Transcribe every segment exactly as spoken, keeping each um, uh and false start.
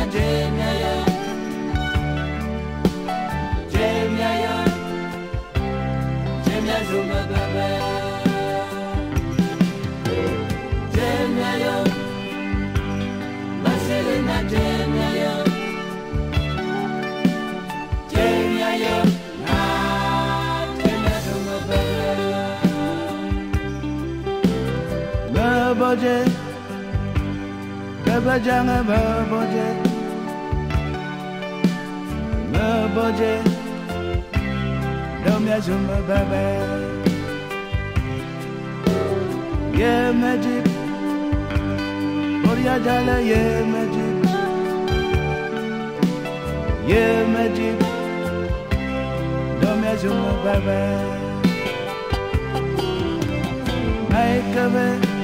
Dje Mia Yon, Dje Mia Yon, Dje Mia Zuma Baba, Dje Mia Yon, Maselena Dje Mia Yon, Dje Mia Yon, na Dje Mia Zuma Baba, Maboje. Baba janga maboje, maboje, Dje Mia Zuma baba. Ye majib, Oria jala ye majib, ye majib, Dje Mia Zuma baba. Maikabe.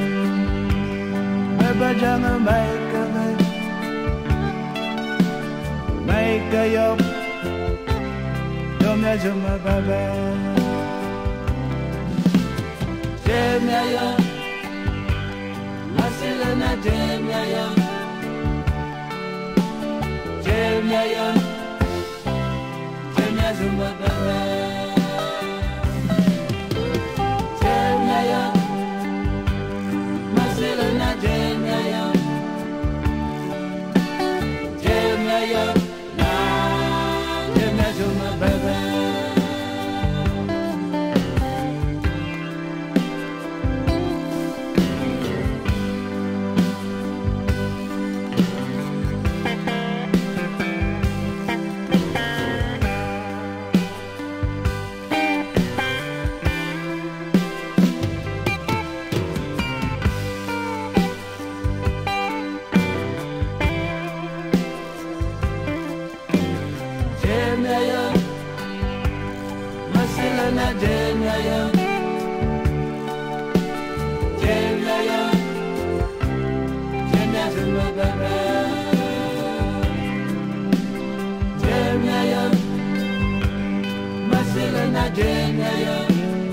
Baba janga maika me, maika yo, Dje Mia Zuma baba. Dje Mia Yon, Maselena Dje Mia Yon, Dje Mia Yon, Dje Mia Zuma baba. Dje Mia Yon, Maselena Dje Mia Yon, Dje Mia Yon, na Dje Mia Zuma baba. Dje Mia Yon, Maselena Dje Mia Yon, Dje Mia Yon, Dje Mia Zuma baba. Dje Mia Yon, Maselena Dje Mia Yon,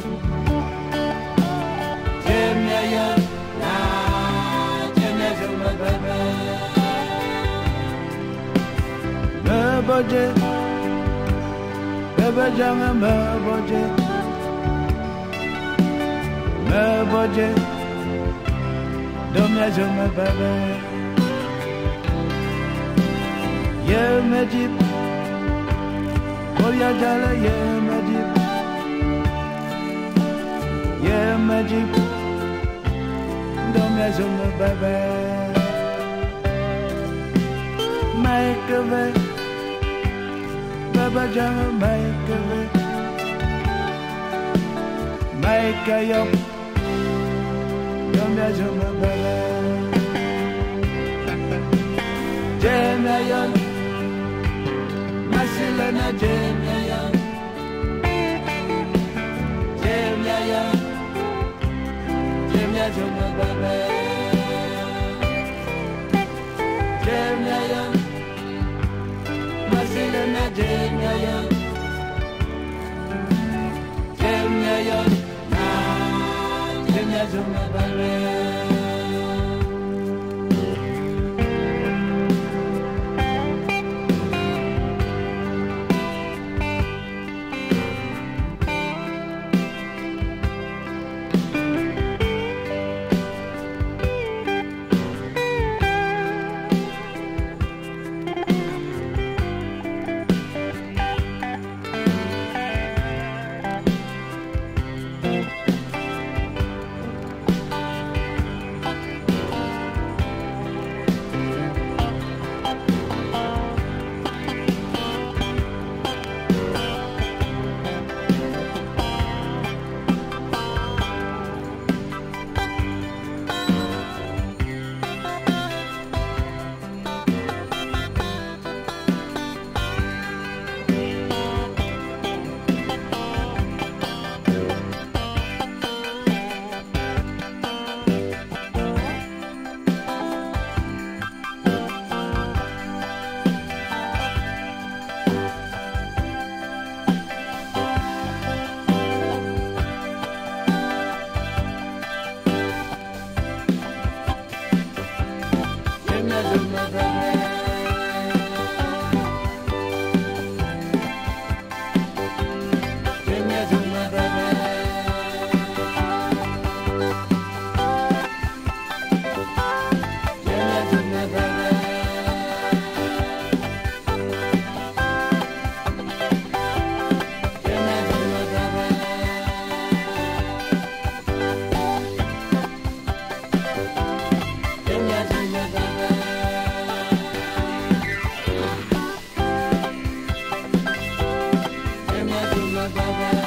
Dje Mia Yon, na Dje Mia Zuma baba. Maboje, Baba janga maboje, maboje, Dje Mia Zuma baba. Ye majib, Oria jala ye majib, ye majib, Dje Mia Zuma baba. Maika me. Baba janga maika me, maika yo, Dje Mia Zuma baba. Dje Mia Yon, Maselena Dje Mia Yon, Dje Mia Yon, Dje Mia Zuma baba. Dje Mia Yon, Maselena Dje Mia Yon, Dje Mia Yon, na Dje Mia Zuma baba. baba